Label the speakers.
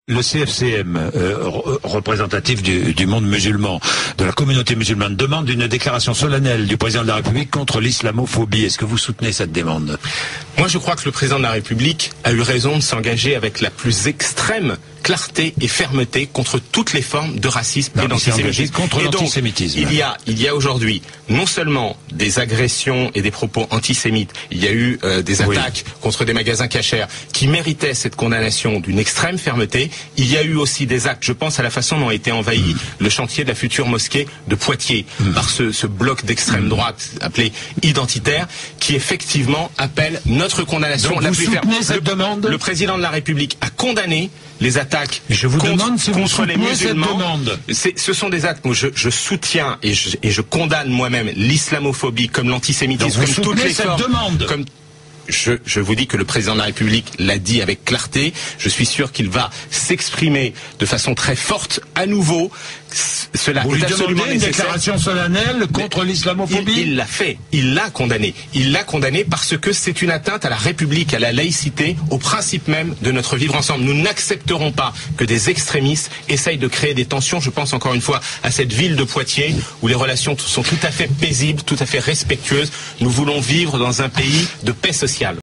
Speaker 1: Le CFCM, représentatif du monde musulman, de la communauté musulmane, demande une déclaration solennelle du président de la République contre l'islamophobie. Est-ce que vous soutenez cette demande?
Speaker 2: Moi, je crois que le président de la République a eu raison de s'engager avec la plus extrême clarté et fermeté contre toutes les formes de racisme et d'antisémitisme.
Speaker 1: Contre l'antisémitisme.
Speaker 2: Il y a aujourd'hui non seulement des agressions et des propos antisémites, il y a eu des attaques contre des magasins cachers qui méritaient cette condamnation d'une extrême fermeté. Il y a eu aussi des actes, je pense à la façon dont a été envahi le chantier de la future mosquée de Poitiers par ce bloc d'extrême droite appelé identitaire, qui effectivement appelle notre condamnation.
Speaker 1: Donc
Speaker 2: la
Speaker 1: vous
Speaker 2: plus
Speaker 1: soutenez
Speaker 2: ferme.
Speaker 1: cette demande?
Speaker 2: Le président de la République a condamné les attaques
Speaker 1: contre les musulmans.
Speaker 2: Ce sont des actes où je soutiens et je condamne moi-même l'islamophobie comme l'antisémitisme, comme toutes les formes. Je vous dis que le président de la République l'a dit avec clarté. Je suis sûr qu'il va s'exprimer de façon très forte à nouveau. Cela
Speaker 1: vous
Speaker 2: est
Speaker 1: lui
Speaker 2: absolument
Speaker 1: demandez une
Speaker 2: nécessaire.
Speaker 1: Déclaration solennelle contre l'islamophobie?
Speaker 2: Il l'a fait. Il l'a condamné. Il l'a condamné parce que c'est une atteinte à la République, à la laïcité, au principe même de notre vivre ensemble. Nous n'accepterons pas que des extrémistes essayent de créer des tensions. Je pense encore une fois à cette ville de Poitiers où les relations sont tout à fait paisibles, tout à fait respectueuses. Nous voulons vivre dans un pays de paix sociale.